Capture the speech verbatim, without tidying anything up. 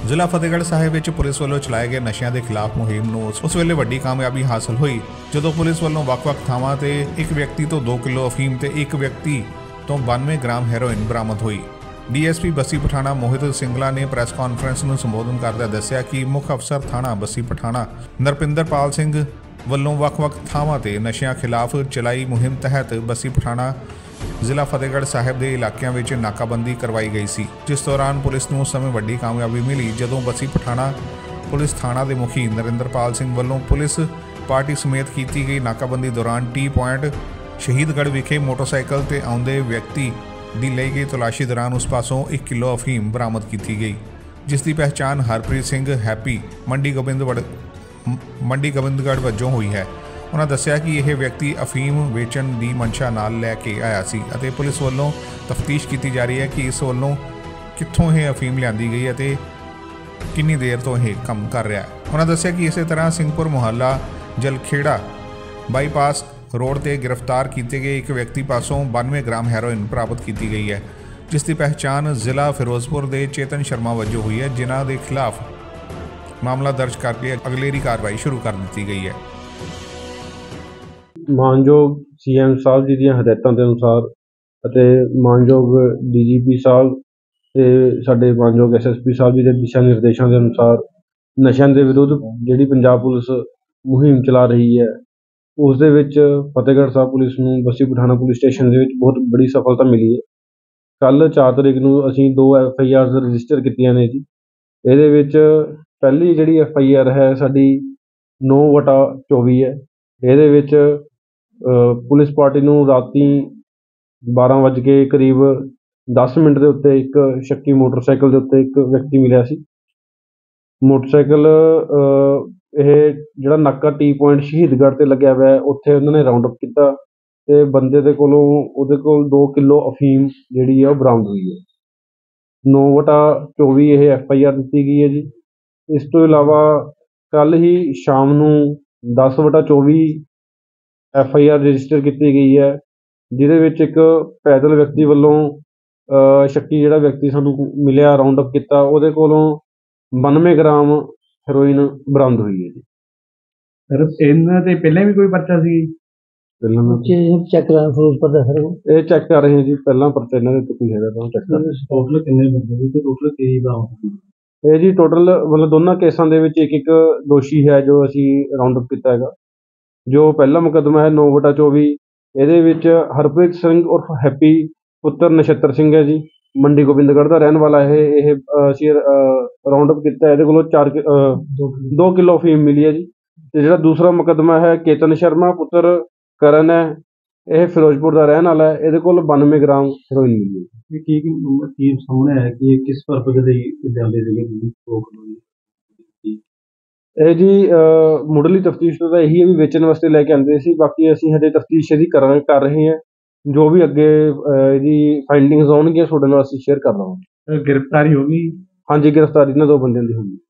ਜ਼ਿਲ੍ਹਾ ਫਤਿਹਗੜ੍ਹ ਸਾਹਿਬ ਵਿੱਚ ਪੁਲਿਸ ਵੱਲੋਂ ਚਲਾਏ ਗਏ ਨਸ਼ਿਆਂ ਦੇ ਖਿਲਾਫ ਮੁਹਿੰਮ ਨੂੰ ਉਸ ਵੇਲੇ ਵੱਡੀ ਕਾਮਯਾਬੀ ਹਾਸਲ ਹੋਈ ਜਦੋਂ ਪੁਲਿਸ ਵੱਲੋਂ ਵੱਖ-ਵੱਖ ਥਾਵਾਂ ਤੇ ਇੱਕ ਵਿਅਕਤੀ ਤੋਂ ਦੋ ਕਿਲੋ ਅਫੀਮ ਤੇ ਇੱਕ ਵਿਅਕਤੀ ਤੋਂ ਬਾਨਵੇਂ ਗ੍ਰਾਮ ਹੈਰੋਇਨ ਬਰਾਮਦ ਹੋਈ। ਡੀਐਸਪੀ ਬੱਸੀ ਪਠਾਣਾ ਮੋਹਿਤ ਸਿੰਗਲਾ ਨੇ ਪ੍ਰੈਸ ਕਾਨਫਰੰਸ ਨੂੰ ਸੰਬੋਧਨ ਕਰਦਿਆਂ ਦੱਸਿਆ ਕਿ ਮੁੱਖ ਅਫਸਰ ਥਾਣਾ ਬੱਸੀ ਪਠਾਣਾ ਨਰਪਿੰਦਰਪਾਲ ਸਿੰਘ ਵੱਲੋਂ ਵੱਖ-ਵੱਖ ਥਾਵਾਂ ਤੇ ਨਸ਼ਿਆਂ ਖਿਲਾਫ ਚਲਾਈ ਮੁਹਿੰਮ ਤਹਿਤ ਬੱਸੀ ਪਠਾਣਾ ਜ਼ਿਲ੍ਹਾ ਫਤਿਹਗੜ੍ਹ ਸਾਹਿਬ ਦੇ ਇਲਾਕਿਆਂ ਵਿੱਚ ਨਾਕਾਬੰਦੀ ਕਰਵਾਈ ਗਈ ਸੀ, ਜਿਸ ਦੌਰਾਨ ਪੁਲਿਸ ਨੂੰ ਉਸ ਸਮੇਂ ਵੱਡੀ ਕਾਮਯਾਬੀ ਮਿਲੀ ਜਦੋਂ ਬੱਸੀ ਪਠਾਣਾ ਪੁਲਿਸ ਥਾਣਾ ਦੇ ਮੁਖੀ ਨਰਿੰਦਰਪਾਲ ਸਿੰਘ ਵੱਲੋਂ ਪੁਲਿਸ ਪਾਰਟੀ ਸਮੇਤ ਕੀਤੀ ਗਈ ਨਾਕਾਬੰਦੀ ਦੌਰਾਨ ਟੀ ਪੁਆਇੰਟ ਸ਼ਹੀਦਗੜ੍ਹ ਵਿਖੇ ਮੋਟਰਸਾਈਕਲ ਤੇ ਆਉਂਦੇ ਵਿਅਕਤੀ ਦੀ ਲਈ ਗਈ ਤਲਾਸ਼ੀ ਦੌਰਾਨ ਉਸ ਪਾਸੋਂ ਇੱਕ ਕਿਲੋ ਅਫੀਮ ਬਰਾਮਦ ਕੀਤੀ ਗਈ, ਜਿਸ ਦੀ ਪਹਿਚਾਣ ਹਰਪ੍ਰੀਤ ਸਿੰਘ ਹੈਪੀ ਮੰਡੀ ਗੋਬਿੰਦਗੜ੍ਹ ਮੰਡੀ ਗੋਬਿੰਦਗੜ੍ਹ ਵਜੋਂ ਹੋਈ ਹੈ। ਉਹਨਾਂ ਦੱਸਿਆ ਕਿ ਇਹ ਵਿਅਕਤੀ ਅਫੀਮ ਵੇਚਣ ਦੀ ਮਨਸ਼ਾ ਨਾਲ ਲੈ ਕੇ ਆਇਆ ਸੀ ਅਤੇ ਪੁਲਿਸ ਵੱਲੋਂ ਤਫਤੀਸ਼ ਕੀਤੀ ਜਾ ਰਹੀ ਹੈ ਕਿ ਇਸ ਵੱਲੋਂ ਕਿੱਥੋਂ ਇਹ ਅਫੀਮ ਲਿਆਂਦੀ ਗਈ ਅਤੇ ਕਿੰਨੀ ਦੇਰ ਤੋਂ ਇਹ ਕੰਮ ਕਰ ਰਿਹਾ ਹੈ। ਉਹਨਾਂ ਦੱਸਿਆ ਕਿ ਇਸੇ ਤਰ੍ਹਾਂ ਸਿੰਘਪੁਰ ਮੁਹੱਲਾ ਜਲਖੇੜਾ ਬਾਈਪਾਸ ਰੋਡ ਤੇ ਗ੍ਰਿਫਤਾਰ ਕੀਤੇ ਗਏ ਇੱਕ ਵਿਅਕਤੀ ਪਾਸੋਂ ਬਾਨਵੇਂ ਗ੍ਰਾਮ ਹੈਰੋਇਨ ਪ੍ਰਾਪਤ ਕੀਤੀ ਗਈ ਹੈ, ਜਿਸ ਦੀ ਪਹਿਚਾਣ ਜ਼ਿਲ੍ਹਾ ਫਿਰੋਜ਼ਪੁਰ ਦੇ ਚੇਤਨ ਸ਼ਰਮਾ ਵਜੋਂ ਹੋਈ ਹੈ, ਜਿਨ੍ਹਾਂ ਦੇ ਖਿਲਾਫ ਮਾਮਲਾ ਦਰਜ ਕਰਕੇ ਅਗਲੇਰੀ ਕਾਰਵਾਈ ਸ਼ੁਰੂ ਕਰ ਦਿੱਤੀ ਗਈ ਹੈ। ਮਾਨਯੋਗ ਸੀਐਮ ਸਾਹਿਬ ਜੀ ਦੀਆਂ ਹਦਾਇਤਾਂ ਦੇ ਅਨੁਸਾਰ ਅਤੇ ਮਾਨਯੋਗ ਡੀਜੀਪੀ ਸਾਹਿਬ ਤੇ ਸਾਡੇ ਮਾਨਯੋਗ ਐਸਐਸਪੀ ਸਾਹਿਬ ਜੀ ਦੇ ਦਿਸ਼ਾ ਨਿਰਦੇਸ਼ਾਂ ਦੇ ਅਨੁਸਾਰ ਨਸ਼ਿਆਂ ਦੇ ਵਿਰੁੱਧ ਜਿਹੜੀ ਪੰਜਾਬ ਪੁਲਿਸ ਮੁਹਿੰਮ ਚਲਾ ਰਹੀ ਹੈ, ਉਸ ਦੇ ਵਿੱਚ ਫਤਿਹਗੜ੍ਹ ਸਾਹਿਬ ਪੁਲਿਸ ਨੂੰ ਬੱਸੀ ਪਠਾਣਾ ਪੁਲਿਸ ਸਟੇਸ਼ਨ ਦੇ ਵਿੱਚ ਬਹੁਤ ਬੜੀ ਸਫਲਤਾ ਮਿਲੀ ਹੈ। ਕੱਲ੍ਹ ਚਾਰ ਤਰੀਕ ਨੂੰ ਅਸੀਂ ਦੋ ਐਫ ਆਈ ਆਰਜ਼ ਰਜਿਸਟਰ ਕੀਤੀਆਂ ਨੇ ਜੀ। ਇਹਦੇ ਵਿੱਚ ਪਹਿਲੀ ਜਿਹੜੀ ਐਫ ਆਈ ਆਰ ਹੈ ਸਾਡੀ ਨੌ ਵਟਾ ਚੌਵੀ ਹੈ। ਇਹਦੇ ਵਿੱਚ ਪੁਲਿਸ ਪਾਰਟੀ ਨੂੰ ਰਾਤੀ ਬਾਰਾਂ ਵੱਜ ਕੇ ਕਰੀਬ ਦਸ ਮਿੰਟ ਦੇ ਉੱਤੇ ਇੱਕ ਸ਼ੱਕੀ ਮੋਟਰਸਾਈਕਲ ਦੇ ਉੱਤੇ ਇੱਕ ਵਿਅਕਤੀ ਮਿਲਿਆ ਸੀ। ਮੋਟਰਸਾਈਕਲ ਇਹ ਜਿਹੜਾ ਨਾਕਾ ਟੀ ਪੁਆਇੰਟ ਸ਼ਹੀਦਗੜ੍ਹ 'ਤੇ ਲੱਗਿਆ ਹੋਇਆ ਹੈ, ਉੱਥੇ ਉਹਨਾਂ ਨੇ ਰਾਊਂਡ ਅਪ ਕੀਤਾ ਅਤੇ ਬੰਦੇ ਦੇ ਕੋਲੋਂ ਉਹਦੇ ਕੋਲ ਦੋ ਕਿਲੋ ਅਫੀਮ ਜਿਹੜੀ ਹੈ ਉਹ ਬਰਾਮਦ ਹੋਈ ਹੈ। ਨੌ ਵਟਾ ਚੌਵੀ ਇਹ ਐਫ ਆਈ ਆਰ ਦਿੱਤੀ ਗਈ ਹੈ ਜੀ। ਇਸ ਤੋਂ ਇਲਾਵਾ ਕੱਲ੍ਹ ਹੀ ਸ਼ਾਮ ਨੂੰ ਦਸ ਵਟਾ ਚੌਵੀ ਐਫ ਆਈ ਆਰ ਰਜਿਸਟਰ ਕੀਤੀ ਗਈ ਹੈ, ਜਿਹਦੇ ਵਿੱਚ ਇੱਕ ਪੈਦਲ ਵਿਅਕਤੀ ਵੱਲੋਂ ਸ਼ੱਕੀ ਜਿਹੜਾ ਵਿਅਕਤੀ ਸਾਨੂੰ ਮਿਲਿਆ ਰਾਊਂਡ ਅਪ ਕੀਤਾ, ਉਹਦੇ ਕੋਲੋਂ ਬਾਨਵੇਂ ਗ੍ਰਾਮ ਹੈਰੋਇਨ ਬਰਾਮਦ ਹੋਈ ਹੈ ਜੀ। ਸਰ ਇਹਨਾਂ ਤੇ ਪਹਿਲਾਂ ਵੀ ਕੋਈ ਪਰਚਾ ਸੀ? ਪਹਿਲਾਂ ਚੈੱਕ ਕਰਾਂ ਫਿਰੋਜ਼ਪੁਰ ਦਾ ਸਰ ਇਹ ਚੈੱਕ ਕਰ ਰਹੇ ਹਾਂ ਜੀ, ਪਹਿਲਾਂ ਪਰਚਾ ਇਹਨਾਂ ਦੇ ਉੱਤੇ ਕੋਈ ਹੈਗਾ ਤਾਂ ਚੈੱਕ ਕਰ ਰਹੇ। ਟੋਟਲ ਕਿੰਨੇ ਬੰਦੇ ਸੀ ਤੇ ਟੋਟਲ ਕੀ ਬਰਾਮਦ? ਇਹ ਜੀ ਟੋਟਲ ਮਤਲਬ ਦੋਨਾਂ ਕੇਸਾਂ ਦੇ ਵਿੱਚ ਇੱਕ ਇੱਕ ਦੋਸ਼ੀ ਹੈ ਜੋ ਅਸੀਂ ਰਾਊਂਡ ਅਪ ਕੀਤਾ ਹੈਗਾ। ਜੋ ਪਹਿਲਾ ਮੁਕੱਦਮਾ ਹੈ ਨੌ ਵਟਾ ਚੌਵੀ, ਇਹਦੇ ਵਿੱਚ ਹਰਪ੍ਰੀਤ ਸਿੰਘ ਉਰਫ ਹੈਪੀ ਪੁੱਤਰ ਨਛੱਤਰ ਸਿੰਘ ਹੈ ਜੀ, ਮੰਡੀ ਗੋਬਿੰਦਗੜ੍ਹ ਦਾ ਰਹਿਣ ਵਾਲਾ ਹੈ। ਇਹ ਅਸੀਂ ਰਾਊਂਡ ਅਪ ਕੀਤਾ, ਇਹਦੇ ਕੋਲੋਂ ਚਾਰ ਦੋ ਕਿਲੋ ਅਫੀਮ ਮਿਲੀ ਹੈ ਜੀ। ਅਤੇ ਜਿਹੜਾ ਦੂਸਰਾ ਮੁਕੱਦਮਾ ਹੈ ਕੇਤਨ ਸ਼ਰਮਾ ਪੁੱਤਰ ਕਰਨ ਹੈ, ਇਹ ਫਿਰੋਜ਼ਪੁਰ ਦਾ ਰਹਿਣ ਵਾਲਾ ਹੈ, ਇਹਦੇ ਕੋਲ ਬਾਨਵੇਂ ਗ੍ਰਾਮ ਹੈਰੋਇਨ ਮਿਲੀ ਹੈ। ਇਹ ਕੀ ਕੀ ਸਾਹਮਣੇ ਆਇਆ ਕਿ ਇਹ ਕਿਸ ਪਰਪਸ ਲਈ ਵਿਦਿਆਲੇ ਦੇ ਲਈ ਇਹ ਜੀ ਮੁੱਢਲੀ ਤਫਤੀਸ਼ ਤੋਂ ਤਾਂ ਇਹੀ ਹੈ ਵੀ ਵੇਚਣ ਵਾਸਤੇ ਲੈ ਕੇ ਆਉਂਦੇ ਸੀ। ਬਾਕੀ ਅਸੀਂ ਹਜੇ ਤਫਤੀਸ਼ ਇਹਦੀ ਕਰ ਕਰ ਰਹੇ ਹਾਂ। ਜੋ ਵੀ ਅੱਗੇ ਇਹਦੀ ਫਾਈਂਡਿੰਗਸ ਆਉਣਗੀਆਂ ਤੁਹਾਡੇ ਨਾਲ ਅਸੀਂ ਸ਼ੇਅਰ ਕਰ ਲਵਾਂਗੇ। ਗ੍ਰਿਫਤਾਰੀ ਹੋ ਗਈ? ਹਾਂਜੀ, ਗ੍ਰਿਫਤਾਰੀ ਇਹਨਾਂ ਦੋ ਬੰਦਿਆਂ ਦੀ ਹੋਈ।